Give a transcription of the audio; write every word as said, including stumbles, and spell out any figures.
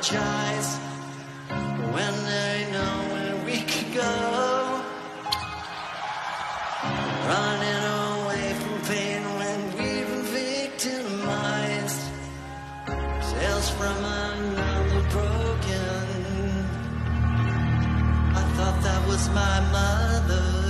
apologize when they know where we could go. Running away from pain when we've been victimized. Tales from another broken. I thought that was my mother.